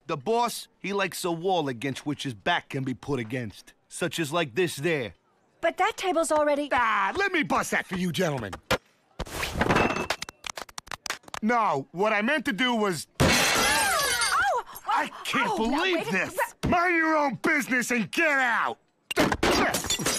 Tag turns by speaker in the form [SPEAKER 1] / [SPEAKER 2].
[SPEAKER 1] The boss, he likes a wall against which his back can be put against. Such as like this there.
[SPEAKER 2] But that table's already...
[SPEAKER 3] Ah, let me bust that for you, gentlemen. No, what I meant to do was... I can't believe this! Mind your own business and get out!